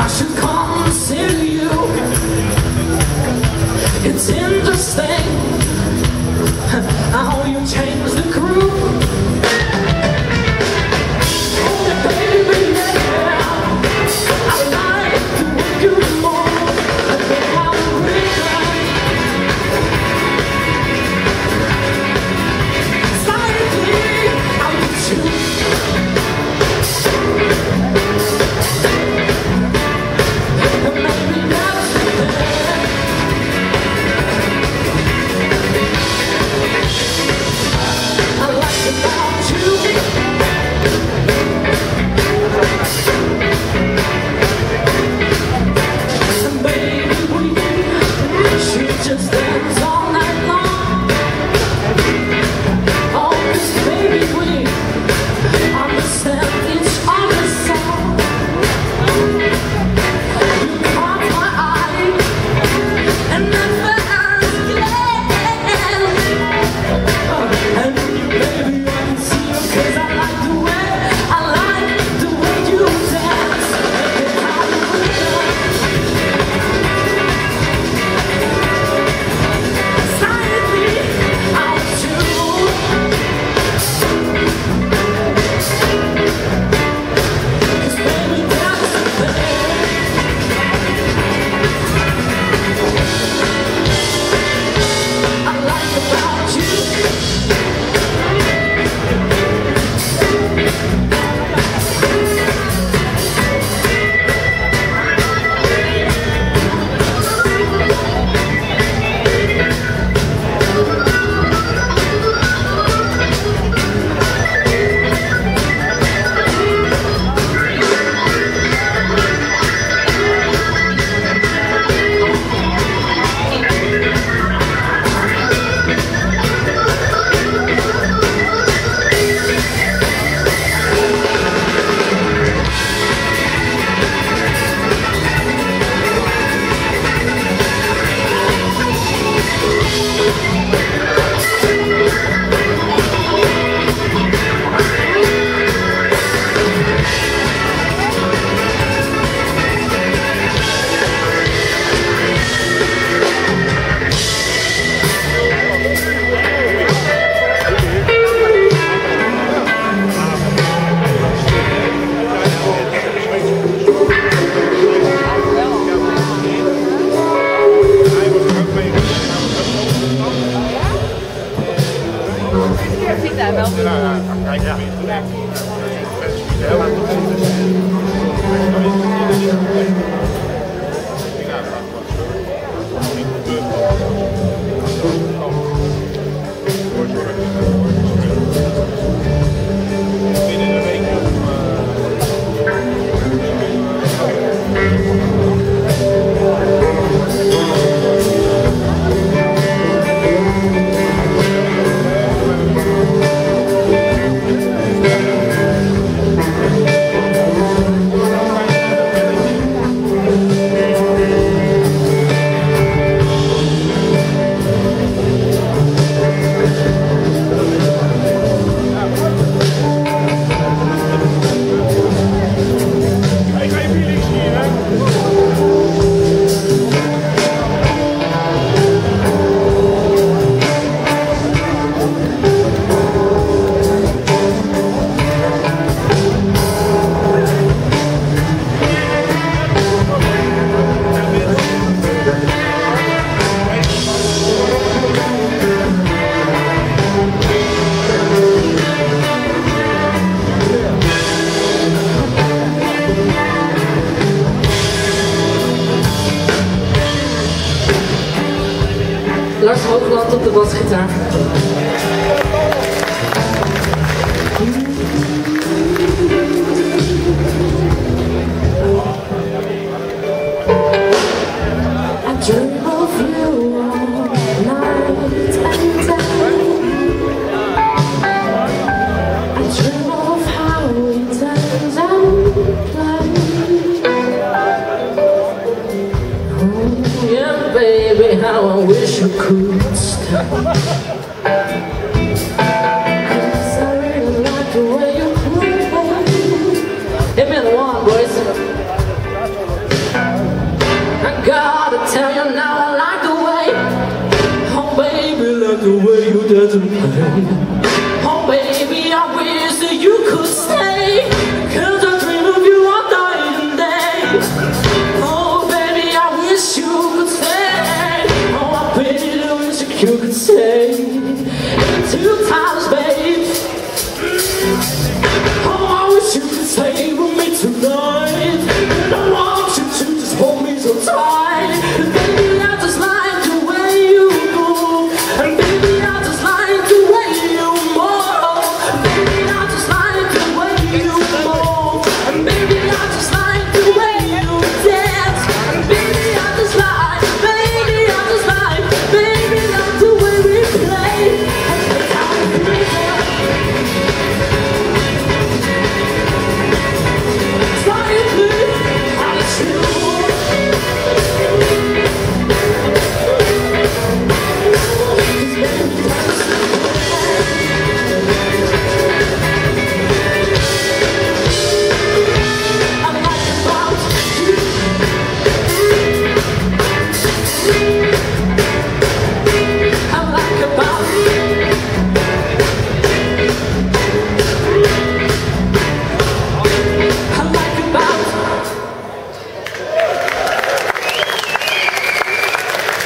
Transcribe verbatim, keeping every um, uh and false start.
should consider you. It's interesting how you change the groove. Oh baby, yeah, I like the way you move. I think I'm real. Slightly out of tune. And maybe that's the thing. I like about you. And baby, we should just dance all night long. Oh, 'cause baby, we understand each other's song. You caught my eye and never asked again. And you, baby, I can see you 'cause I like the way, I like the way you dance. And how you slightly out too. 'Cause baby, that's the thing. I like about you. Op de basgitaar. I dream of you all night and day. I dream of how we dance and play. Oh yeah, baby, how I wish you could stay.